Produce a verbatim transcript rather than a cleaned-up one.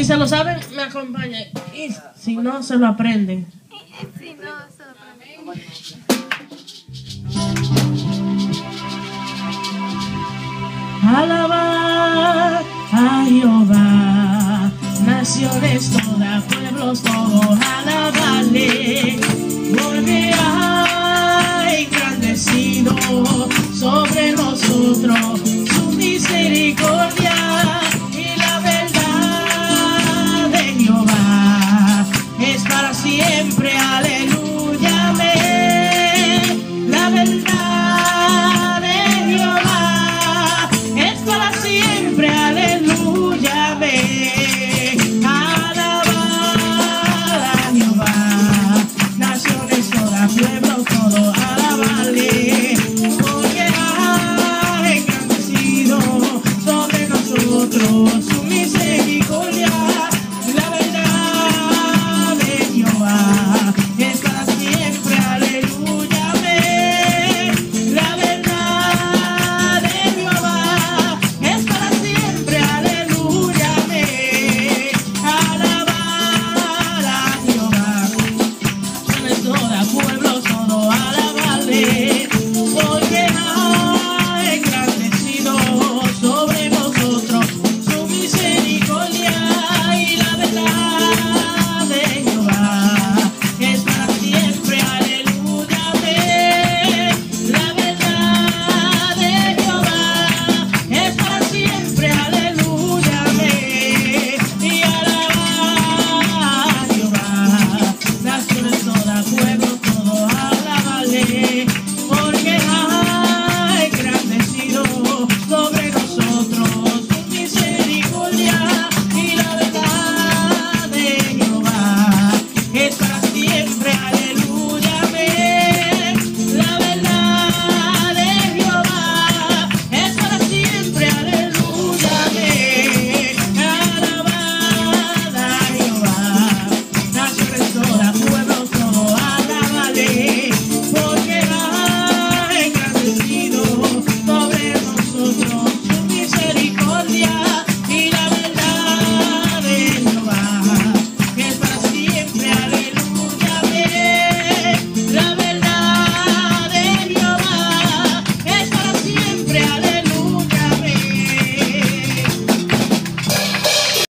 se lo saben, me acompañan. Y si no, se lo aprenden. Si no, se lo aprenden. Alabad a Jehová, naciones todas, pueblos todos, alabadle, porque ha engrandecido sobre nosotros su misericordia, y la verdad de Jehová es para siempre.